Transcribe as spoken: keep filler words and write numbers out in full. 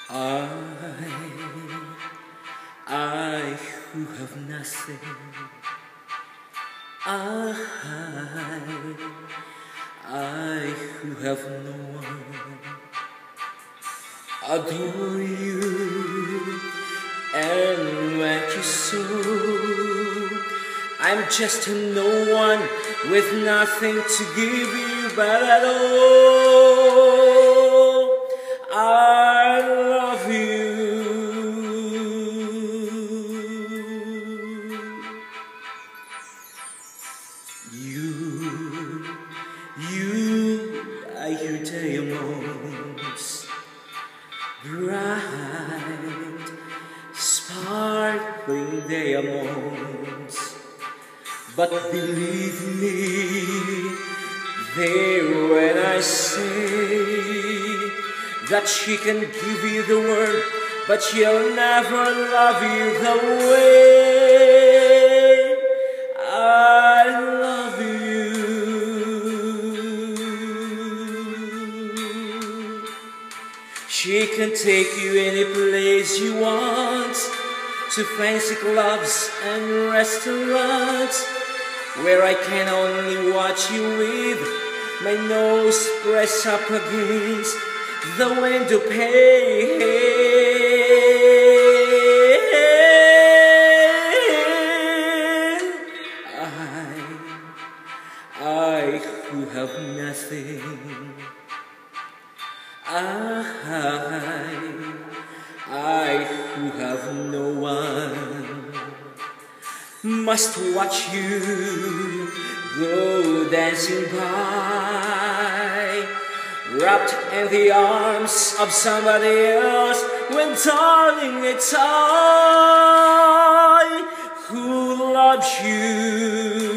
I, I who have nothing, I, I who have no one, adore you and want you so. I'm just a no one with nothing to give you but at all. I love you. You, you, I hear diamonds, bright, sparkling diamonds. But believe me, there when I say that she can give you the world, but she'll never love you the way I love you. She can take you any place you want, to fancy clubs and restaurants, where I can only watch you with my nose pressed up against the window pane. I, I who have nothing, I, I who have no one, must watch you go dancing by, wrapped in the arms of somebody else, when darling it's I who loves you.